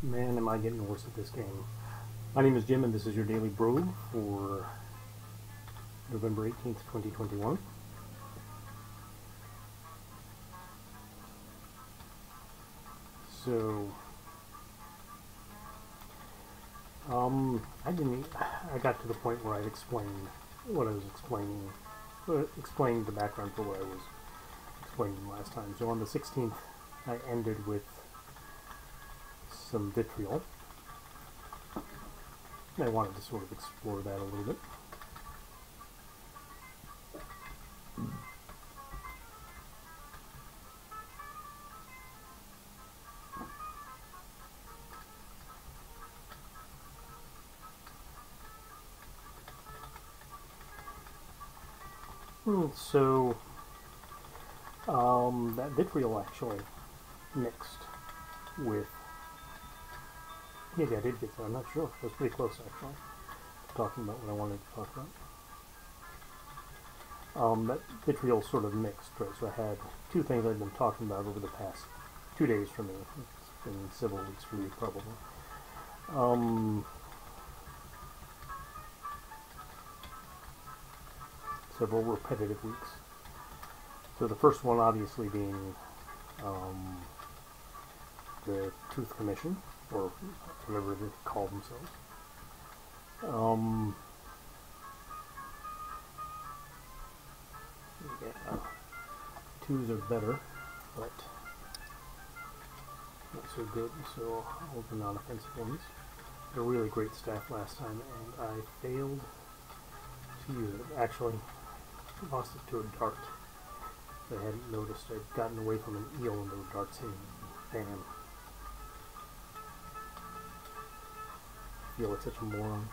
Man, am I getting worse at this game. My name is Jim, and this is your Daily Brogue for November 18th, 2021. So, I got to the point where I'd explained what I was explained the background for what I was explaining last time. So on the 16th, I ended with some vitriol. I wanted to sort of explore that a little bit. So, that vitriol actually mixed with, maybe I did get there, I'm not sure. I was pretty close actually, talking about what I wanted to talk about. That vitriol sort of mixed, right? So I had two things I've been talking about over the past 2 days for me. It's been several weeks for you probably. Several repetitive weeks. So the first one obviously being the Truth Commission, or whatever they call themselves. Yeah, twos are better, but not so good, so I'll do non-offensive ones. Had a really great staff last time, and I failed to use it. Actually, lost it to a dart. I hadn't noticed. I'd gotten away from an eel and there were darts hitting me. Bam. I feel like such a moron.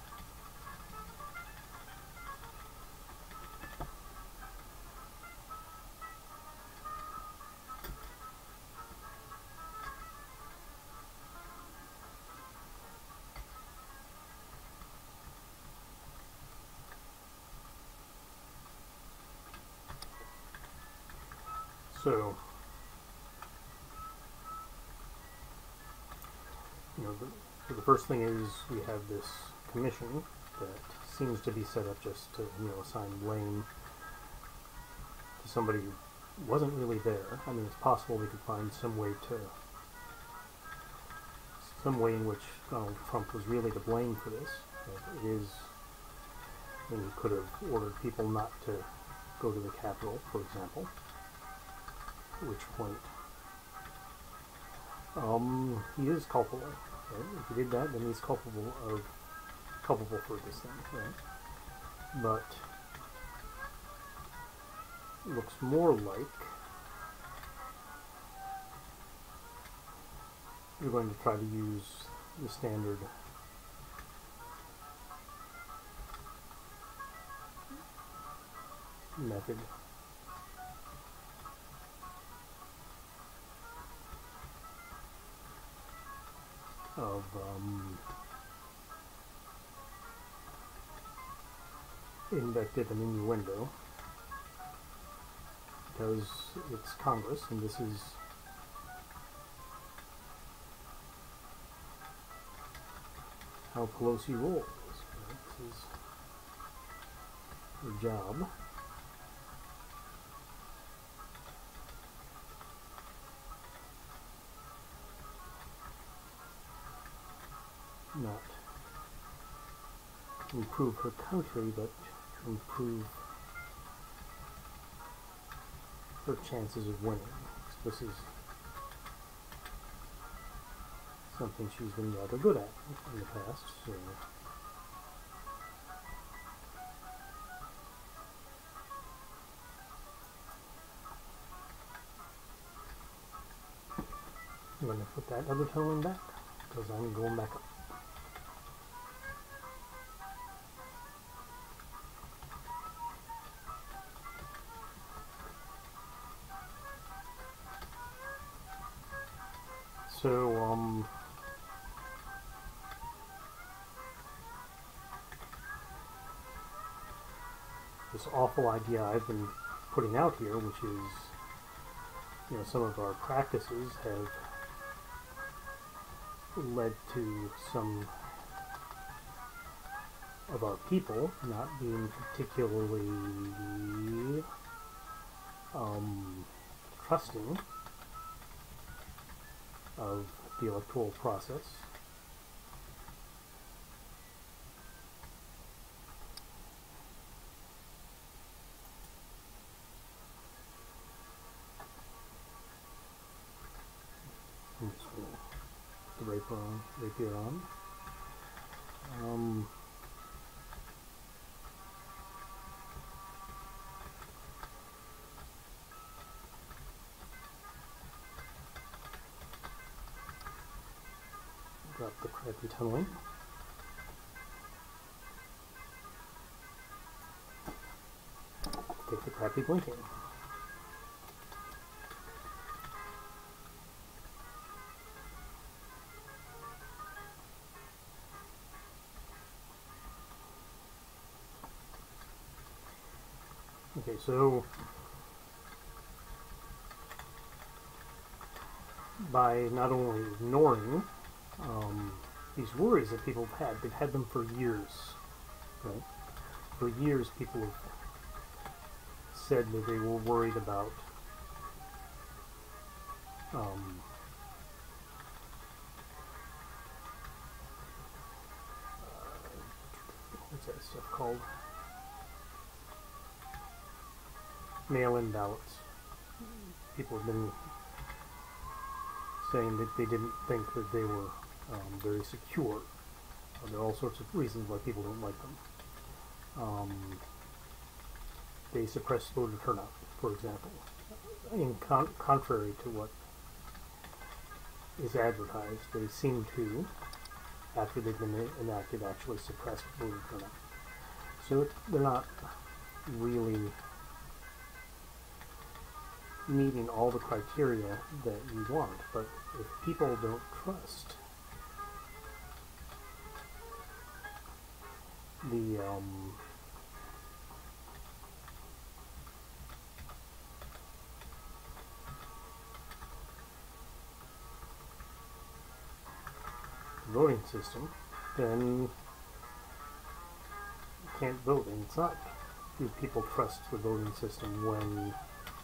So, the first thing is we have this commission that seems to be set up just to, assign blame to somebody who wasn't really there. I mean, it's possible we could find some way in which Donald Trump was really to blame for this. It is, he could have ordered people not to go to the Capitol, for example. At which point, he is culpable. Right? If he did that, then he's culpable for this thing, right? But it looks more like you're going to try to use the standard method of invective and innuendo, because it's Congress and this is how Pelosi rolls. Right? This is her job. Not to improve her country, but to improve her chances of winning. So this is something she's been rather good at in the past. So I'm going to put that other tone back because I'm going back up. So, this awful idea I've been putting out here, which is, some of our practices have led to some of our people not being particularly trusting of the electoral process. I'm just going to put the rapier on. Drop the crappy tunneling. Take the crappy blinking. Okay, so by not only ignoring these worries that people have had, they've had them for years, right? For years people have said that they were worried about what's that stuff called? Mail-in ballots. People have been saying that they didn't think that they were very secure. There are all sorts of reasons why people don't like them. They suppress voter turnout, for example, in contrary to what is advertised. They seem to, after they've been enacted, actually suppress voter turnout. So they're not really meeting all the criteria that you want. But if people don't trust the voting system, then you can't vote. And it's not, do people trust the voting system when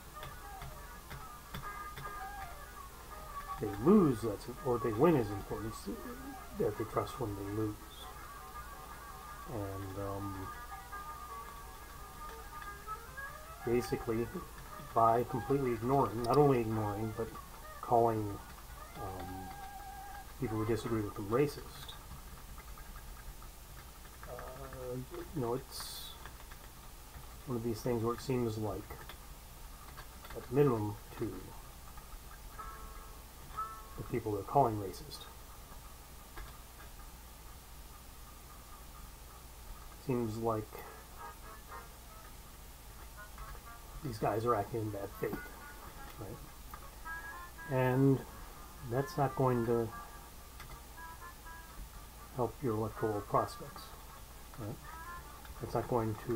they lose, or they win is important, that they trust when they lose. And basically, by completely ignoring, not only ignoring, but calling people who disagree with them racist, you know, it's one of these things where it seems like, at minimum, to the people they're calling racist, seems like these guys are acting in bad faith, right? And that's not going to help your electoral prospects, right? It's not going to,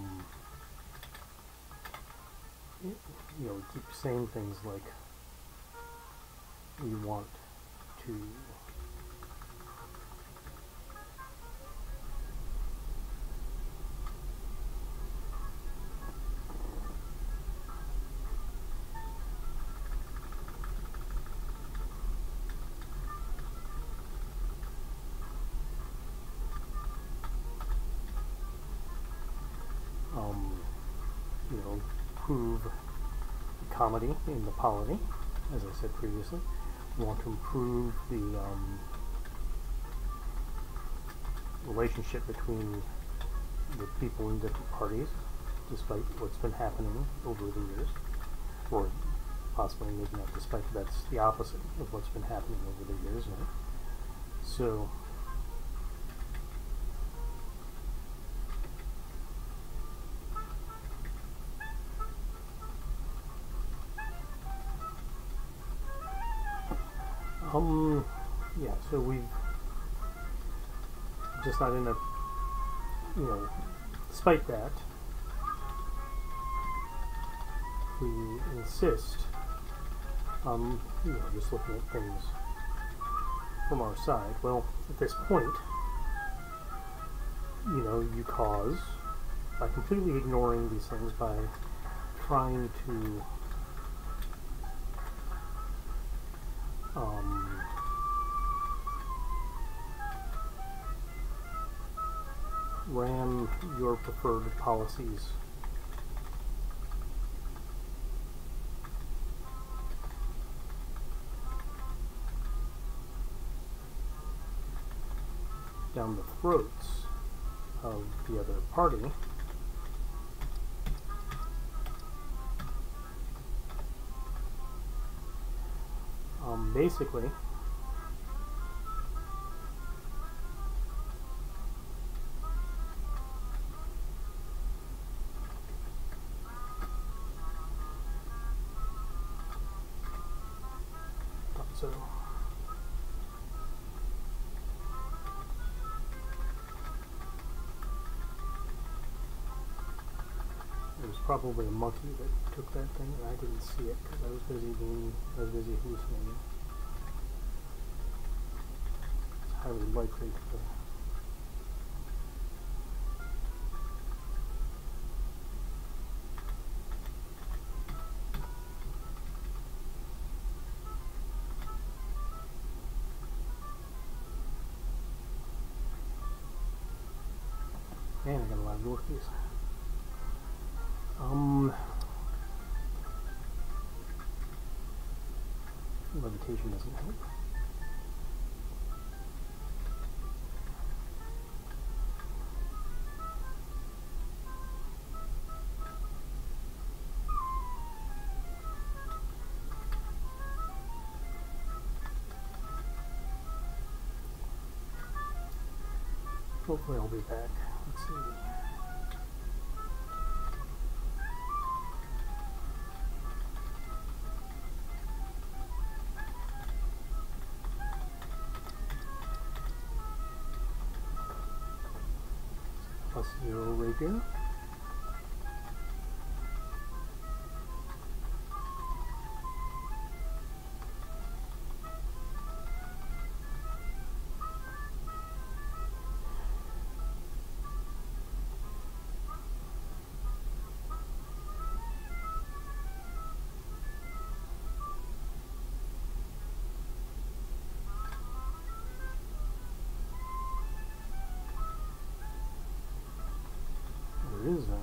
you know, keep saying things like, we want to you know, improve comedy in the polity, as I said previously. We want to improve the relationship between the people in different parties, despite what's been happening over the years, or possibly maybe not despite, that's the opposite of what's been happening over the years, right? So yeah, so we've just not in a, you know, despite that, we insist, you know, just looking at things from our side? Well, at this point, you know, you cause, by completely ignoring these things, by trying to ram your preferred policies down the throats of the other party, basically so. It was probably a monkey that took that thing, and I didn't see it because I was busy hallucinating. It's highly likely to. Man, I got a lot of door keys. Levitation doesn't help. Hopefully I'll be back. Let's see. +0 rapier. There is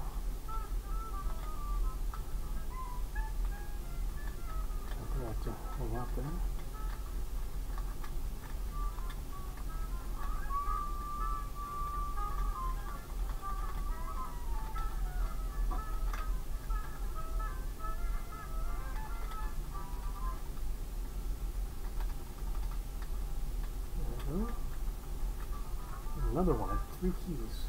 something I have to hang out there. There we go. Another one, 3 keys.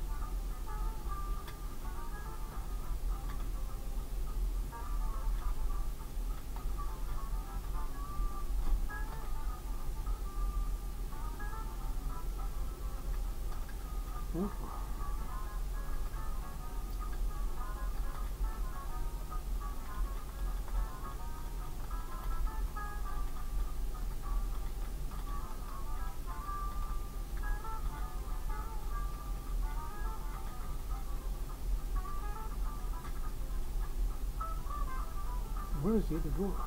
Where is the other door?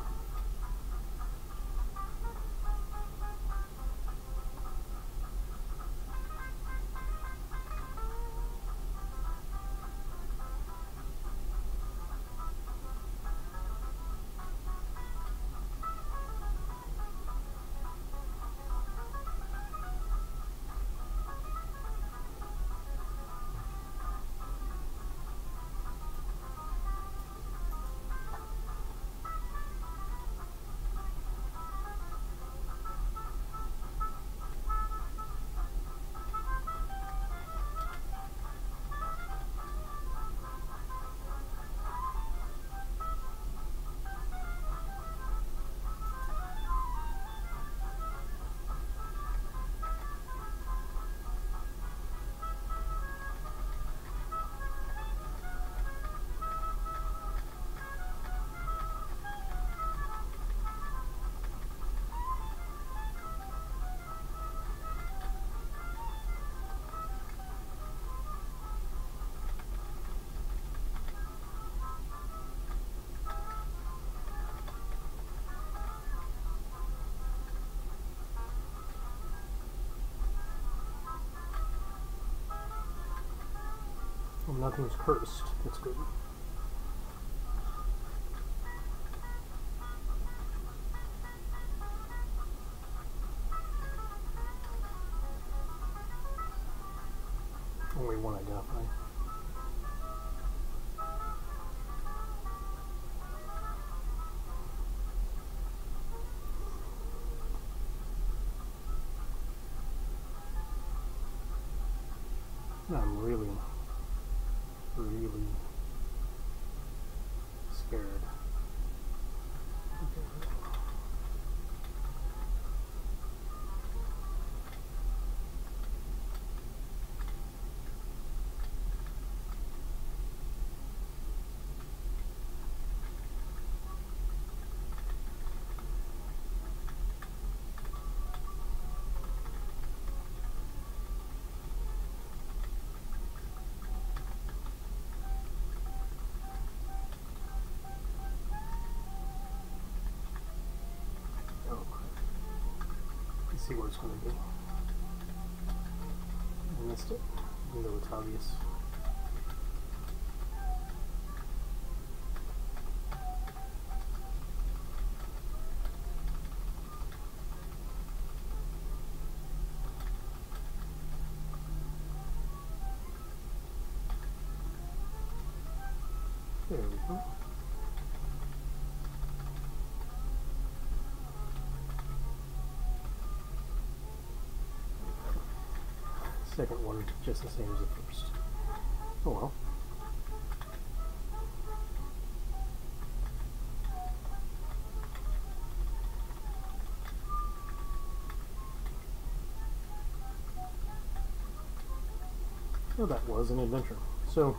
nothing's cursed. That's good. Only one identified. I'm really scared. Okay. See what it's going to be. I missed it, even though it's obvious. There we go. Second one just the same as the first. Oh well. So that was an adventure. So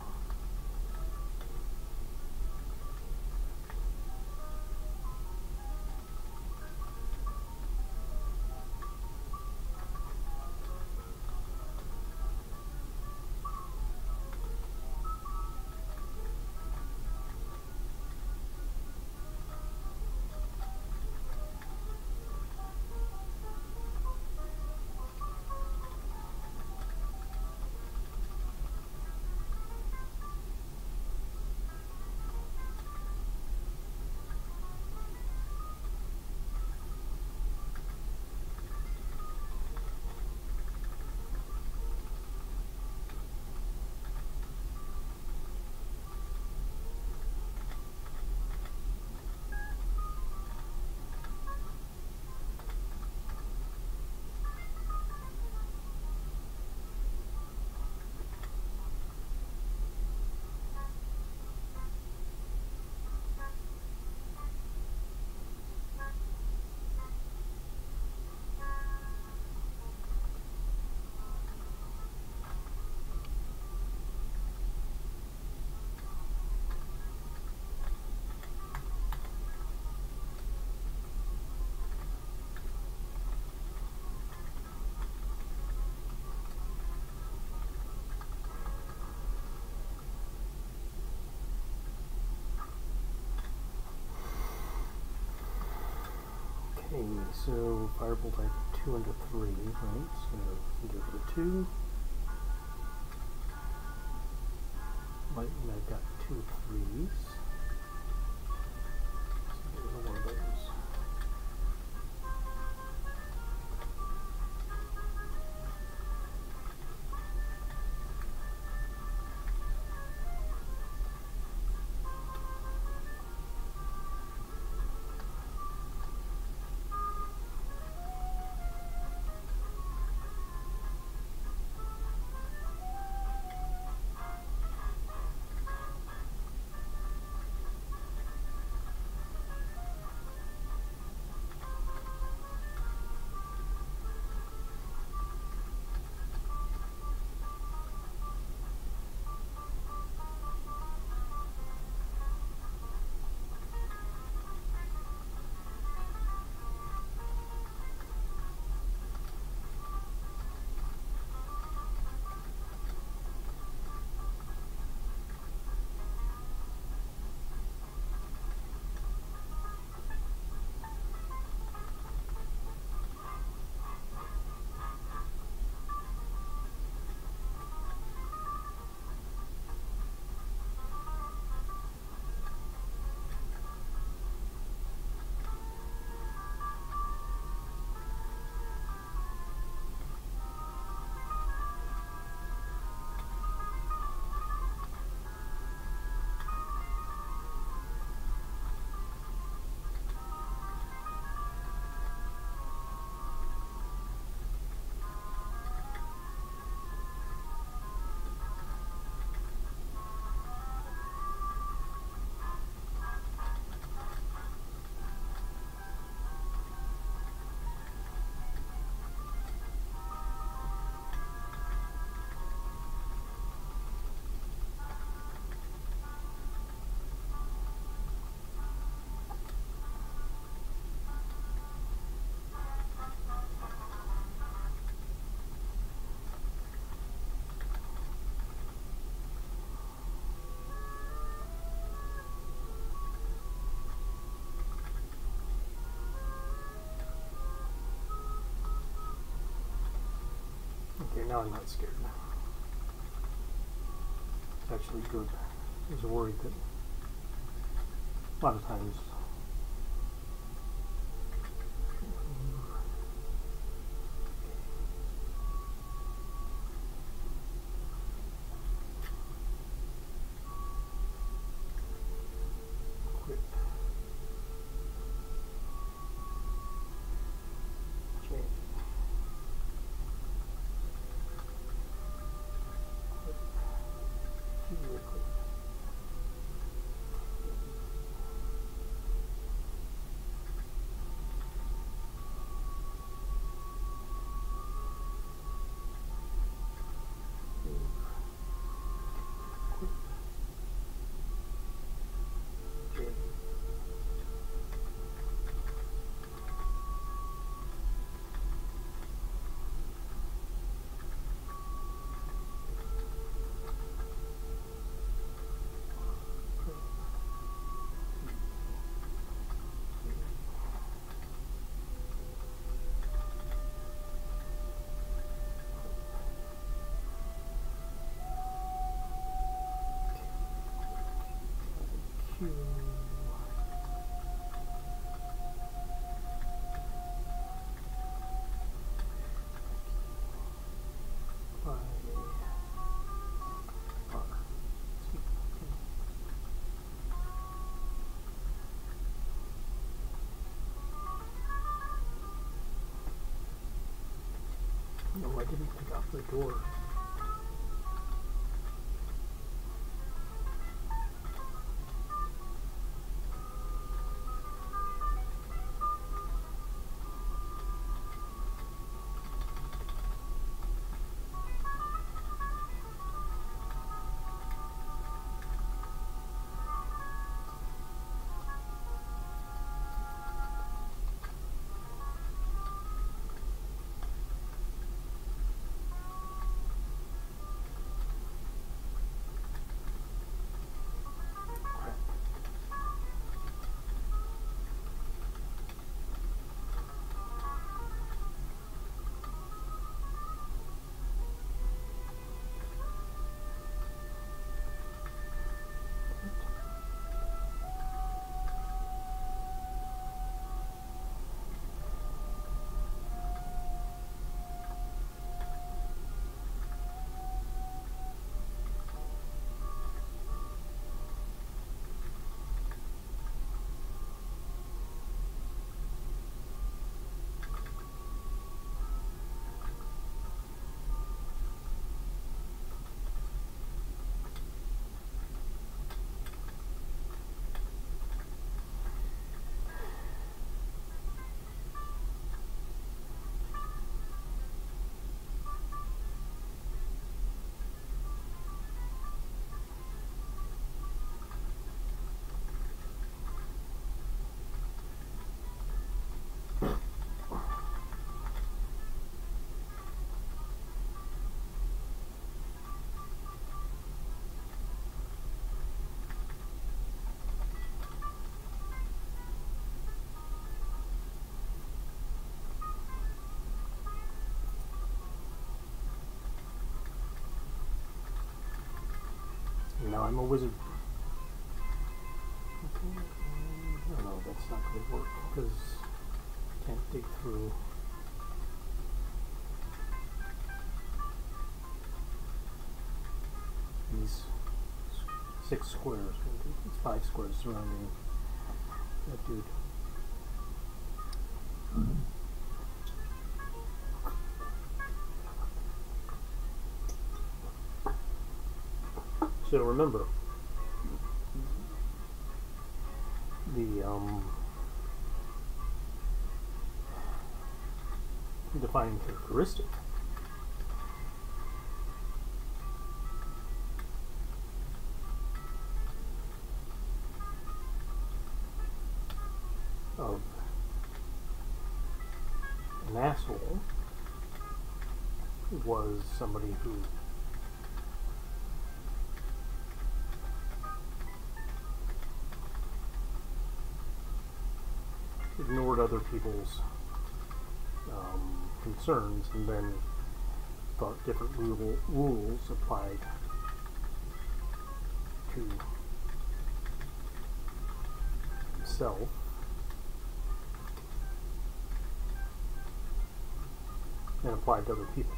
okay, so firebolt I have 2 under 3, right? So go for the 2. Lightning I've got 2 3s. So there's one of those. now I'm not scared. It's actually good. I was worried that a lot of times no, I didn't pick up the door. Now I'm a wizard. Okay. Oh no, that's not going to work because I can't dig through. These 6 squares. It's 5 squares surrounding that dude. So remember, the defining characteristic of an asshole was somebody who ignored other people's concerns and then thought different rules applied to himself. And applied to other people.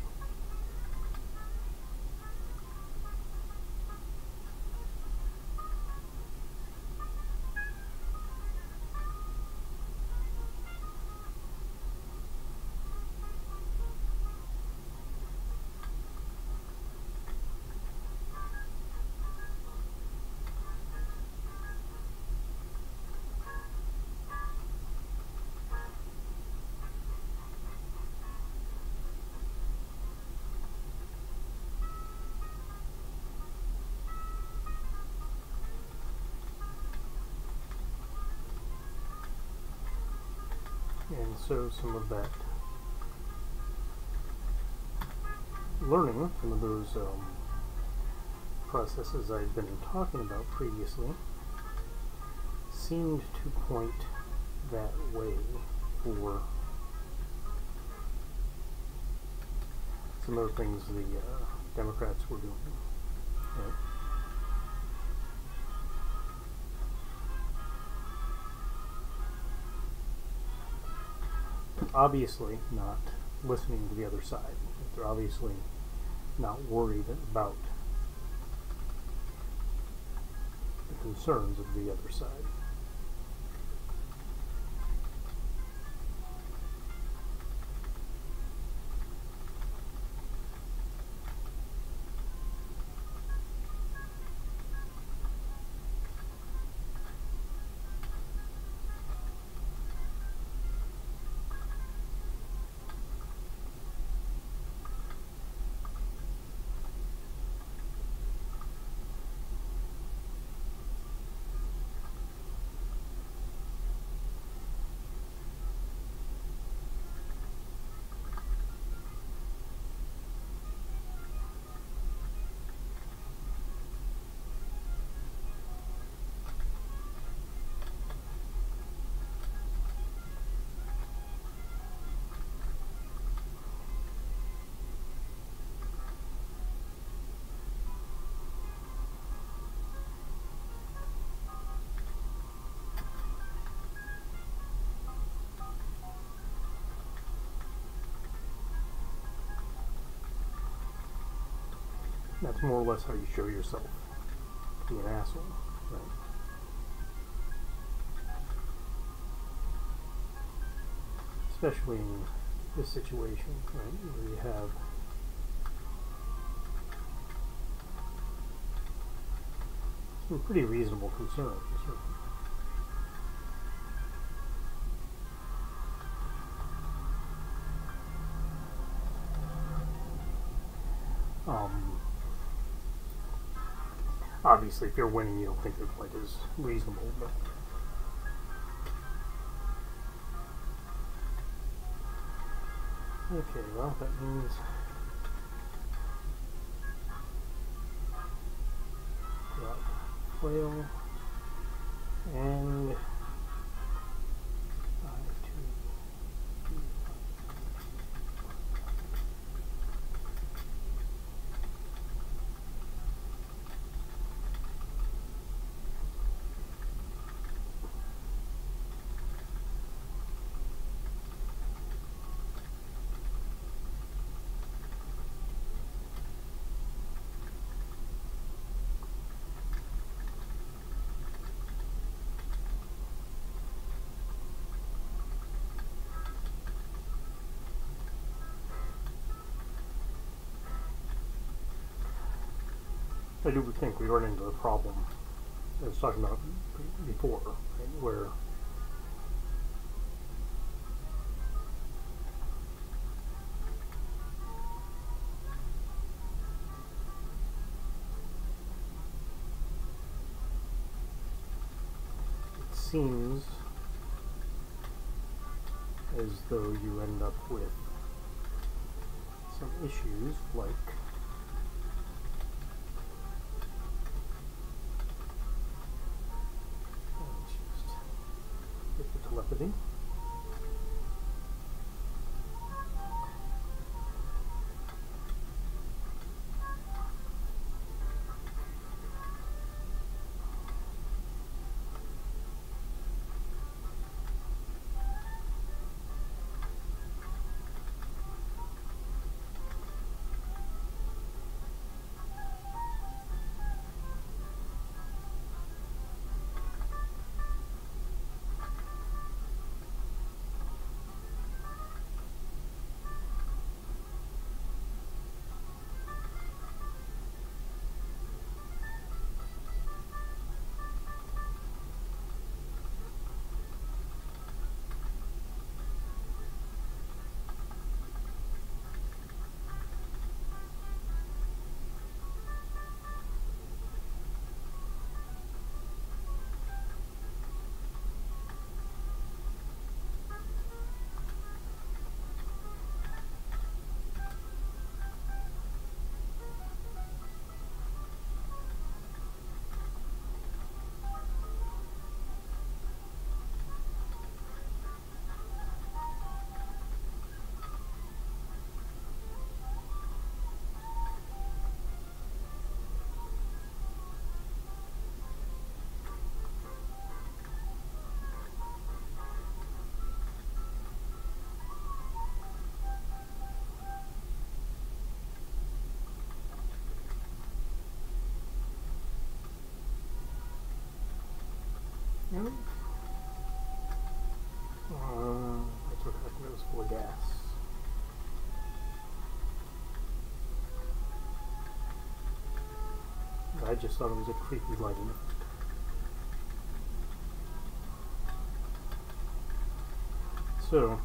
And so some of that learning, some of those processes I'd been talking about previously, seemed to point that way for some of the things the Democrats were doing. Right? Obviously not listening to the other side. They're obviously not worried about the concerns of the other side. That's more or less how you show yourself to be an asshole, right? Especially in this situation, right, where you have some pretty reasonable concerns, right? Obviously, if you're winning, you don't think they're quite as reasonable, but okay, well, that means flail and I do think we run into the problem I was talking about before, right, where it seems as though you end up with some issues like telepathy. the gas. I just thought it was a creepy lighting effect. So,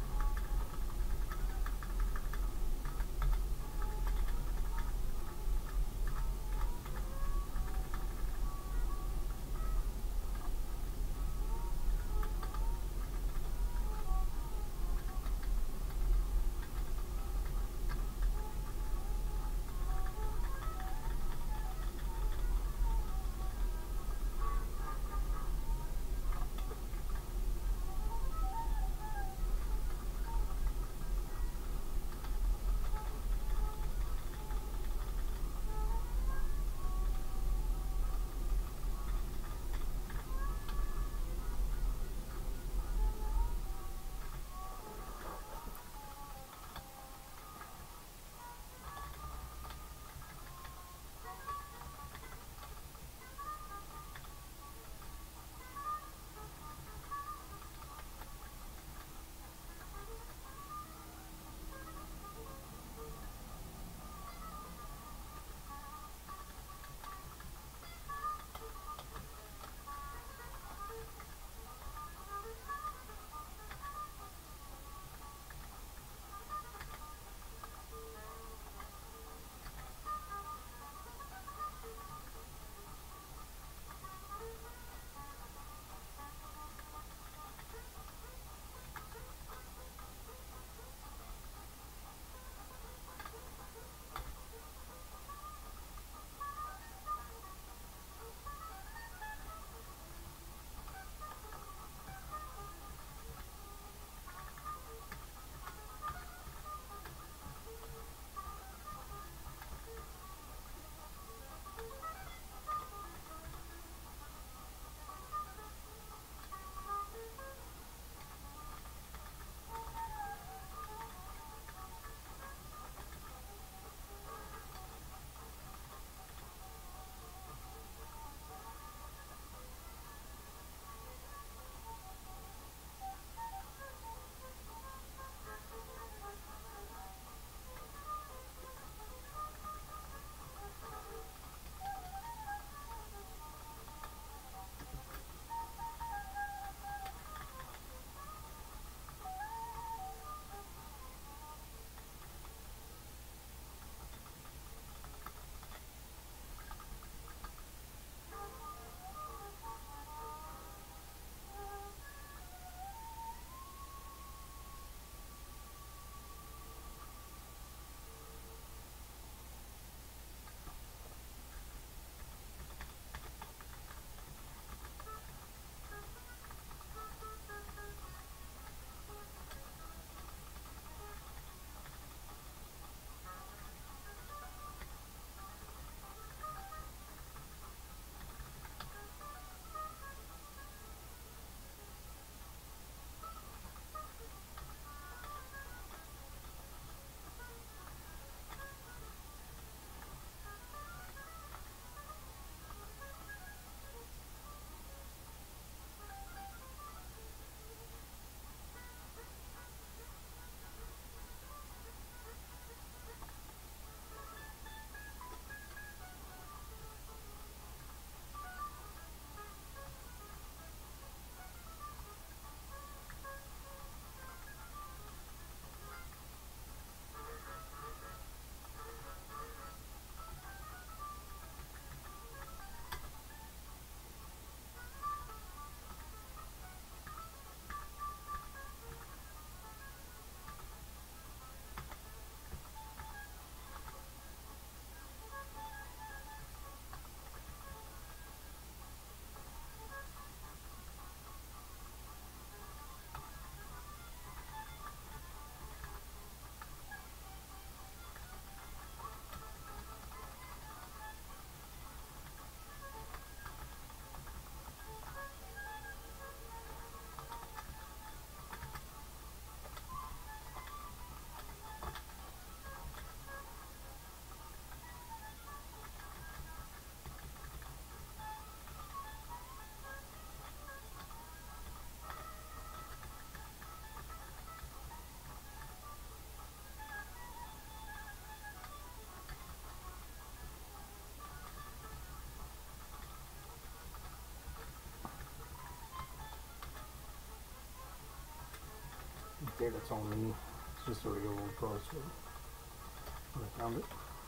there, that's all I need. It's just a regular old broadsword when I found it.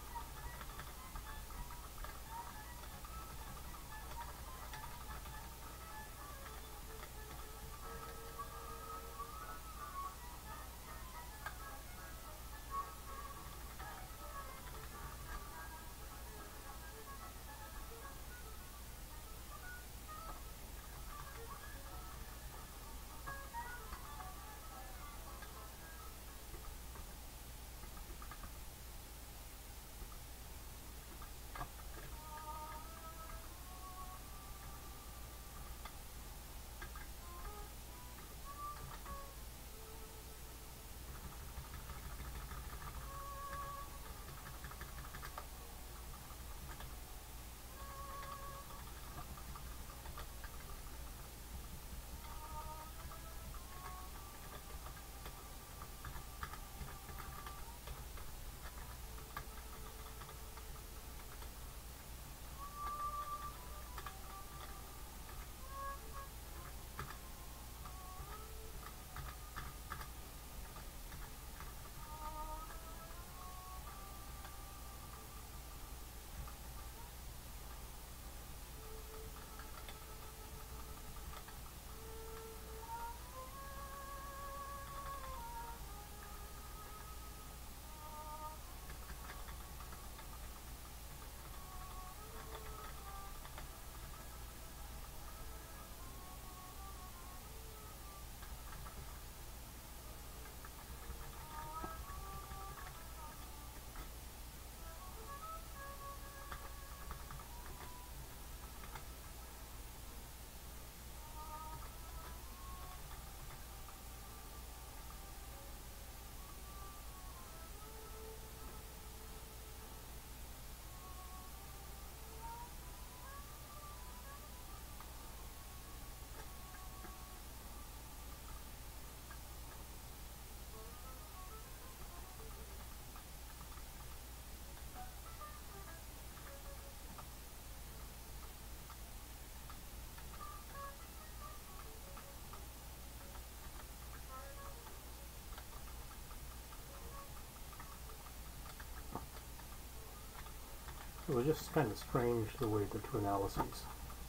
It was just kind of strange the way the two analyses,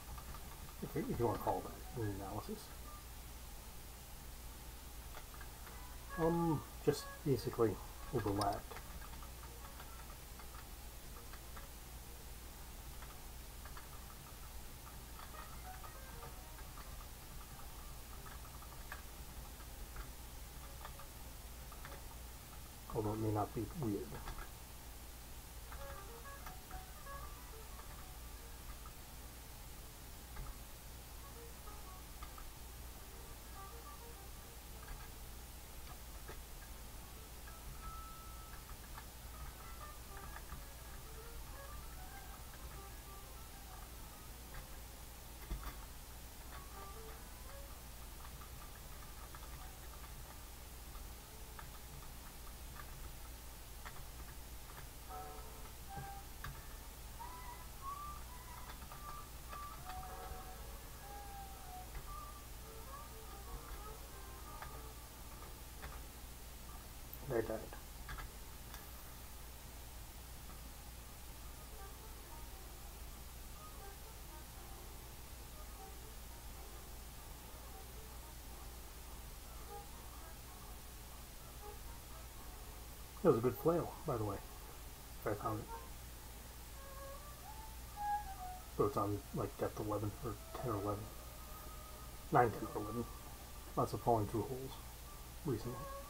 if you want to call that an analysis, just basically overlapped. Although it may not be weird. I died. It was a good flail, by the way, if I found it. So it's on like depth 11 or 10 or 11. 9, 10 or 11. Lots of falling through holes recently.